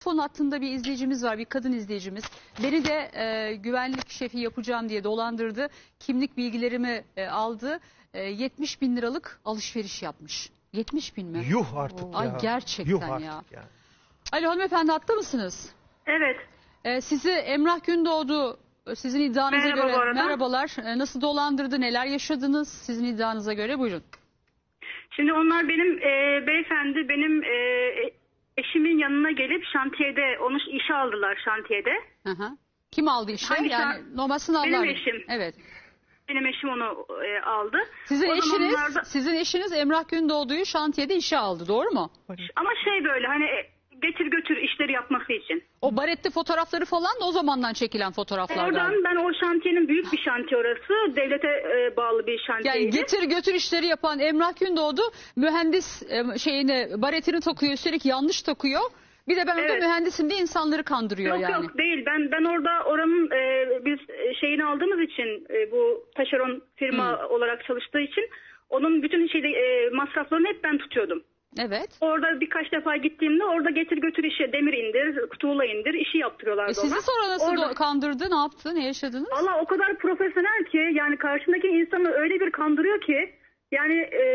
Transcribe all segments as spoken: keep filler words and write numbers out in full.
Telefon hattında bir izleyicimiz var, bir kadın izleyicimiz. Beni de e, güvenlik şefi yapacağım diye dolandırdı. Kimlik bilgilerimi e, aldı. E, yetmiş bin liralık alışveriş yapmış. yetmiş bin mi? Yuh artık Ay ya. gerçekten Yuh ya. artık yani. Alo hanımefendi, hatta mısınız? Evet. E, sizi Emrah Gündoğdu, sizin iddianıza Merhaba bu göre, arada. merhabalar. E, nasıl dolandırdı, neler yaşadınız sizin iddianıza göre, buyurun. Şimdi onlar benim e, beyefendi benim e, eşimin yanına gelip şantiyede onu işe aldılar şantiyede. Hı hı. Kim aldı işe? Hangi Yani şan- normal sınavlar. Benim mı? eşim. Evet. Benim eşim onu e, aldı. Sizin O eşiniz, zamanlarda- sizin eşiniz Emrah Gündoğdu'yu şantiyede işe aldı, doğru mu? Ama şey böyle hani e, getir götür işleri yapması için. O baretli fotoğrafları falan da o zamandan çekilen fotoğraflardan. Oradan ben o şantiyenin büyük bir şantiye orası. Devlete e, bağlı bir şantiyeydi. Yani getir götür işleri yapan Emrah Gündoğdu mühendis e, şeyini, baretini takıyor, üstelik yanlış takıyor. Bir de ben orada Evet. mühendisim diye insanları kandırıyor Yok yani. yok değil. Ben ben orada oranın e, biz şeyini aldığımız için e, bu taşeron firma Hmm. olarak çalıştığı için onun bütün şeyde e, masraflarını hep ben tutuyordum. Evet. Orada birkaç defa gittiğimde orada getir götür işi, demir indir, tuğla indir işi yaptırıyorlardı E sizi ona. sonra nasıl Orada- do- kandırdı, ne yaptı, ne yaşadınız? Valla o kadar profesyonel ki yani karşındaki insanı öyle bir kandırıyor ki yani e,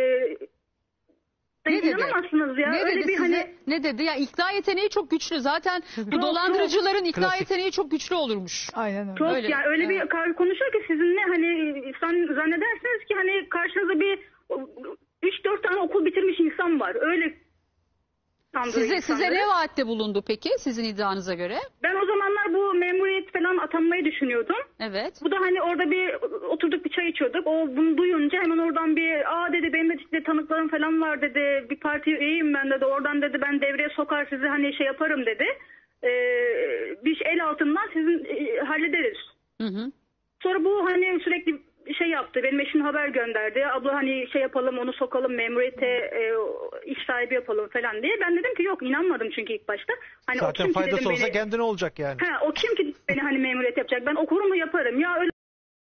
Ne dedi? inanamazsınız ya. Ne öyle dedi bir size? hani Ne dedi? Ya ikna yeteneği çok güçlü. Zaten bu Çok, dolandırıcıların ikna Klasik. yeteneği çok güçlü olurmuş. Aynen öyle. çok Öyle, yani öyle evet. bir kar- konuşuyor ki sizinle hani sen zannedersiniz ki hani karşınızda bir üç dört tane okul bitirmiş insan var. Öyle kandırıyor Size size insanları. ne vaatte bulundu peki sizin iddianıza göre? Ben o zamanlar bu memuriyet falan atanmayı düşünüyordum. Evet. Bu da hani orada bir oturduk bir çay içiyorduk. O bunu duyunca hemen oradan bir aa dedi benim de işte tanıklarım falan var dedi. Bir parti üyeyim ben dedi. Oradan dedi ben devreye sokar sizi hani şey yaparım dedi. Ee, bir el altından sizin e, hallederiz. Hı hı. Sonra bu hani sürekli şey yaptı. Benim eşim haber gönderdi. Abla hani şey yapalım onu sokalım memuriyete e, iş sahibi yapalım falan diye. Ben dedim ki yok inanmadım çünkü ilk başta. Hani o Zaten kim ki faydası dedim olsa beni- kendine olacak yani. Ha, o kim ki beni hani memuriyet yapacak? Ben okurum mu yaparım. Ya öyle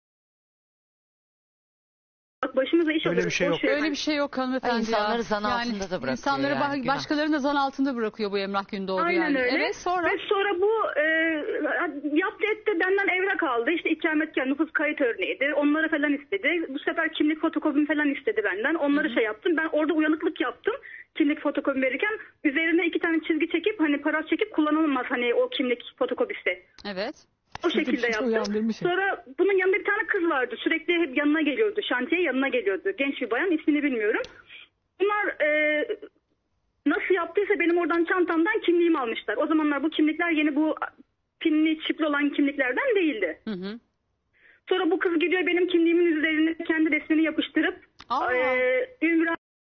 bak başımıza iş Öyle alırız. bir şey boş yok. ver. Öyle bir şey yok hanımefendi. Ay, insanları ya. zan altında da bırakıyor İnsanları yani, ba- günah. başkalarını da zan altında bırakıyor bu Emrah Gündoğdu Aynen yani. öyle. Evet, sonra Ve sonra bu e, yaptı etti benden evrak aldı. İşte ikametgah nüfus kayıt örneğiydi. Onları falan istedi. Bu sefer kimlik fotokopimi falan istedi benden. Onları şey yaptım. Ben orada uyanıklık yaptım. Kimlik fotokopi verirken üzerine iki tane çizgi çekip hani para çekip kullanılmaz hani o kimlik fotokopisi. evet. O şekilde Hiç yaptım. uyandırmışım. Sonra bunun yanında bir tane kız vardı. Sürekli hep yanına geliyordu. Şantiye yanına geliyordu. Genç bir bayan. İsmini bilmiyorum. Bunlar e, nasıl yaptıysa benim oradan çantamdan kimliğimi almışlar. O zamanlar bu kimlikler yeni bu pinli çipli olan kimliklerden değildi. Hı hı. Sonra bu kız gidiyor benim kimliğimin üzerine kendi resmini yapıştırıp Aa. e, Ümran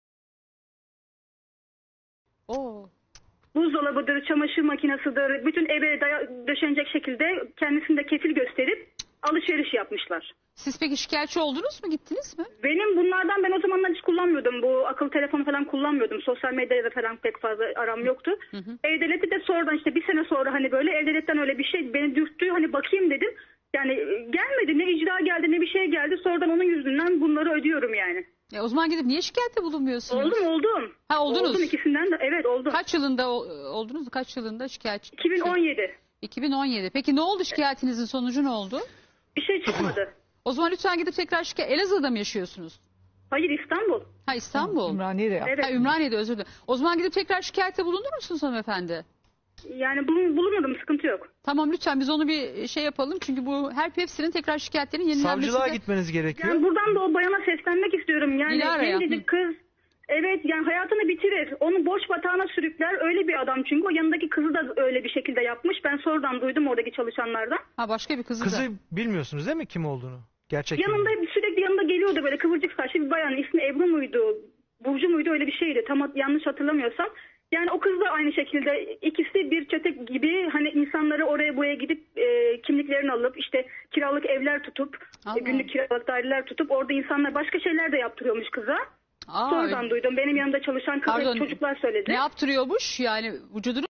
Oo. buzdolabıdır, çamaşır makinesidir, bütün eve daya- döşenecek şekilde kendisini de kefil gösterip alışveriş yapmışlar. Siz peki şikayetçi oldunuz mu, gittiniz mi? Benim bunlardan ben o zamanlar hiç kullanmıyordum. Bu akıllı telefonu falan kullanmıyordum. Sosyal medyada falan pek fazla aram yoktu. Hı hı. E-Devlet'i de sonradan işte bir sene sonra hani böyle E-Devlet'ten öyle bir şey beni dürttü. Hani bakayım dedim. Yani e, gelmedi, ne icra geldi ne bir şey geldi. Sonradan onun yüzünden bunları ödüyorum yani. E, o zaman gidip niye şikayette bulunmuyorsunuz? Oldum oldum. Ha, oldunuz. Oldum ikisinden de. Evet oldum. Kaç yılında ol- oldunuz? Kaç yılında şikayetçi? iki bin on yedi. iki bin on yedi. Peki ne oldu, şikayetinizin sonucu ne oldu? Bir şey çıkmadı. O zaman lütfen gidip tekrar şikayet... Elazığ'da mı yaşıyorsunuz? Hayır İstanbul. Ha, İstanbul. Ümraniye'de yaptı. Evet. Ha, Ümraniye'de, özür dilerim. O zaman gidip tekrar şikayette bulunur musunuz hanımefendi? Yani bulun, bulunmadım sıkıntı yok. Tamam, lütfen biz onu bir şey yapalım. Çünkü bu her hepsinin tekrar şikayetlerinin yenilenmesi Savcılığa de... gitmeniz gerekiyor. Yani buradan da o bayana seslenmek istiyorum. Yani Dilara'ya. gencecik Hı. kız evet yani hayatını bitirir. Onu borç batağına sürükler. Öyle bir adam çünkü o yanındaki kızı da öyle bir şekilde yapmış. Ben sonradan duydum oradaki çalışanlardan. Ha, başka bir kızı, Kızı da. bilmiyorsunuz değil mi kim olduğunu? Gerçek Yanında kim? sürekli yanında geliyordu böyle kıvırcık saçlı bir bayan. İsmi Ebru muydu? Burcu muydu? Öyle bir şeydi. Tam yanlış hatırlamıyorsam. Yani o kız da aynı şekilde ikisi bir çete gibi hani insanları oraya buraya gidip e, kimliklerini alıp işte kiralık evler tutup Allah. e, günlük kiralık daireler tutup orada insanlar başka şeyler de yaptırıyormuş kıza. Aa, Sonradan öyle. duydum. Benim yanımda çalışan kız Pardon, çocuklar söyledi. Ne yaptırıyormuş? Yani vücudunu...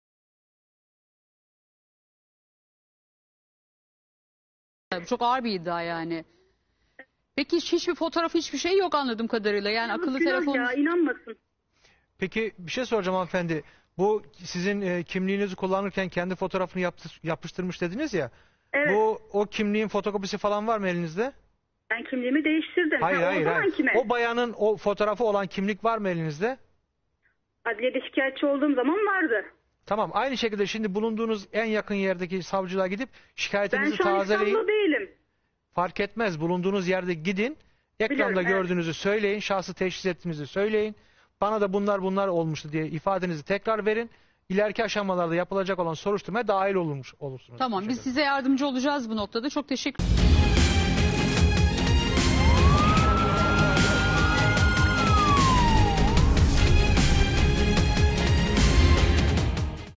Bu çok ağır bir iddia yani. Peki hiç- hiçbir fotoğraf, hiçbir şey yok anladığım kadarıyla. Yani akıllı Günah telefon... ya inanmasın. Peki bir şey soracağım hanımefendi. Bu sizin e, kimliğinizi kullanırken kendi fotoğrafını yaptı, yapıştırmış dediniz ya. Evet. Bu o kimliğin fotokopisi falan var mı elinizde? Ben kimliğimi değiştirdim. Hayır Ha, hayır o hayır. zamanki mi? O bayanın o fotoğrafı olan kimlik var mı elinizde? Adliyede şikayetçi olduğum zaman vardı. Tamam, aynı şekilde şimdi bulunduğunuz en yakın yerdeki savcılığa gidip Ben şikayetinizi şu an tazeleyin. İstanbul'da değilim. Fark etmez, bulunduğunuz yerde gidin. Ekranda Biliyorum, evet. gördüğünüzü söyleyin. Şahsı teşhis ettiğinizi söyleyin. Bana da bunlar bunlar olmuştu diye ifadenizi tekrar verin. İleriki aşamalarda yapılacak olan soruşturmaya dahil olmuş olursunuz. Tamam, biz Teşekkür ederim. size yardımcı olacağız bu noktada. Çok teşekkür ederim.